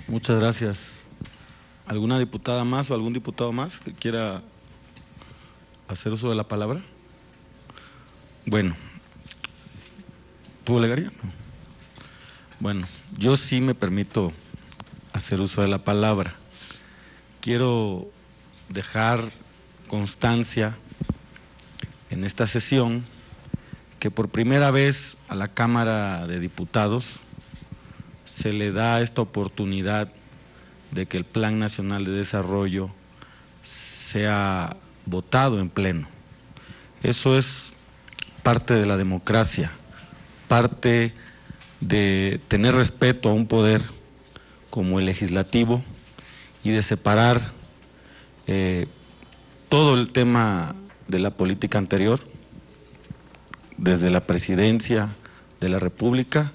Muchas gracias. ¿Alguna diputada más o algún diputado más que quiera hacer uso de la palabra? Bueno, ¿tú, Olegaria? Bueno, yo sí me permito hacer uso de la palabra. Quiero dejar constancia en esta sesión que por primera vez a la Cámara de Diputados se le da esta oportunidad de que el Plan Nacional de Desarrollo sea votado en pleno. Eso es parte de la democracia, parte de tener respeto a un poder como el legislativo y de separar todo el tema de la política anterior, desde la presidencia de la República,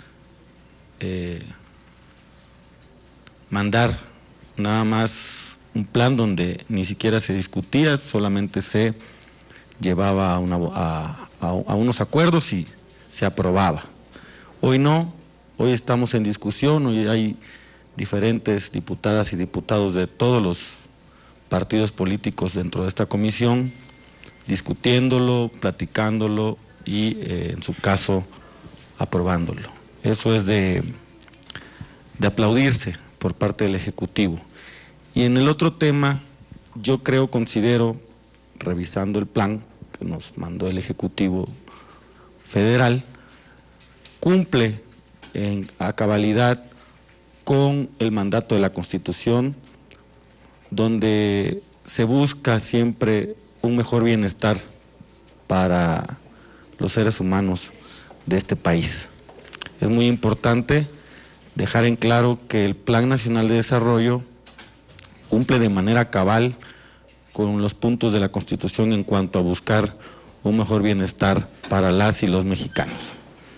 mandar nada más un plan donde ni siquiera se discutía, solamente se llevaba a unos acuerdos y se aprobaba. Hoy no, hoy estamos en discusión, hoy hay diferentes diputadas y diputados de todos los partidos políticos dentro de esta comisión, discutiéndolo, platicándolo y en su caso aprobándolo. Eso es de aplaudirse por parte del Ejecutivo. Y en el otro tema, yo considero, revisando el plan que nos mandó el Ejecutivo Federal, cumple a cabalidad con el mandato de la Constitución, donde se busca siempre un mejor bienestar para los seres humanos de este país. Es muy importante dejar en claro que el Plan Nacional de Desarrollo cumple de manera cabal con los puntos de la Constitución en cuanto a buscar un mejor bienestar para las y los mexicanos.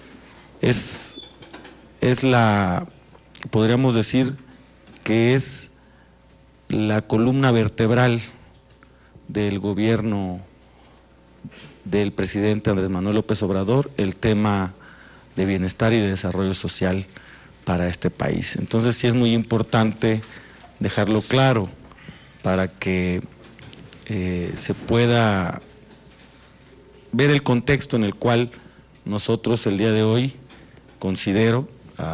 Podríamos decir que es la columna vertebral del gobierno del presidente Andrés Manuel López Obrador, el tema de bienestar y de desarrollo social para este país. Entonces sí es muy importante dejarlo claro para que se pueda ver el contexto en el cual nosotros el día de hoy considero,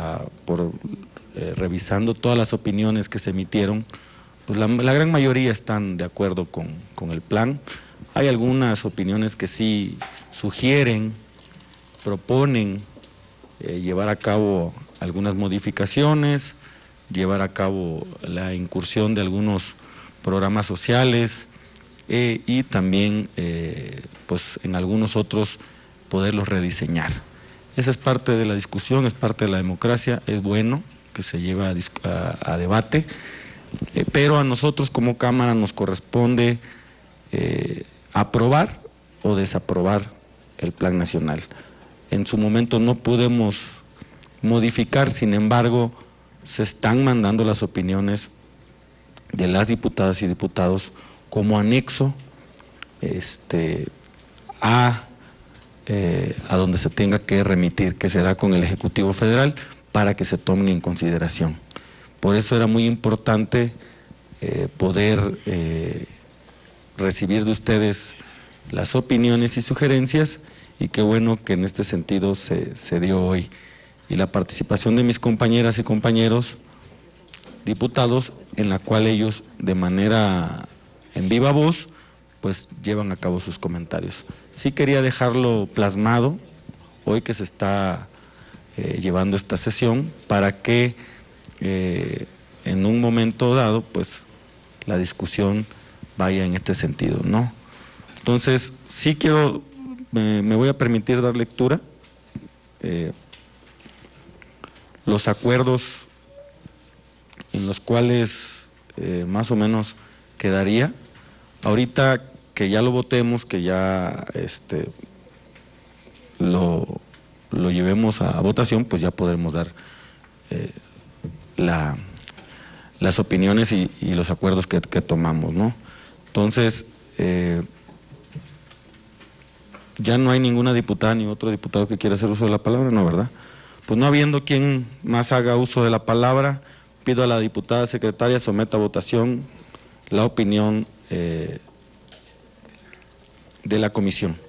revisando todas las opiniones que se emitieron, pues la gran mayoría están de acuerdo con el plan. Hay algunas opiniones que sí sugieren, proponen llevar a cabo algunas modificaciones, llevar a cabo la incursión de algunos programas sociales y también pues en algunos otros poderlos rediseñar. Esa es parte de la discusión, es parte de la democracia, es bueno que se lleve a debate, pero a nosotros como Cámara nos corresponde aprobar o desaprobar el Plan Nacional. En su momento no podemos modificar, sin embargo, se están mandando las opiniones de las diputadas y diputados como anexo a donde se tenga que remitir, que será con el Ejecutivo Federal, para que se tomen en consideración. Por eso era muy importante poder recibir de ustedes las opiniones y sugerencias, y qué bueno que en este sentido se dio hoy. Y la participación de mis compañeras y compañeros diputados, en la cual ellos de manera en viva voz pues llevan a cabo sus comentarios. Sí quería dejarlo plasmado hoy que se está llevando esta sesión, para que en un momento dado pues la discusión vaya en este sentido, ¿no? Entonces sí me voy a permitir dar lectura. Los acuerdos en los cuales más o menos quedaría. Ahorita que ya lo votemos, que ya lo llevemos a votación, pues ya podremos dar las opiniones y los acuerdos que tomamos, ¿no? Entonces, ya no hay ninguna diputada ni otro diputado que quiera hacer uso de la palabra, ¿no, verdad? Pues no habiendo quien más haga uso de la palabra, pido a la diputada secretaria someta a votación la opinión de la comisión.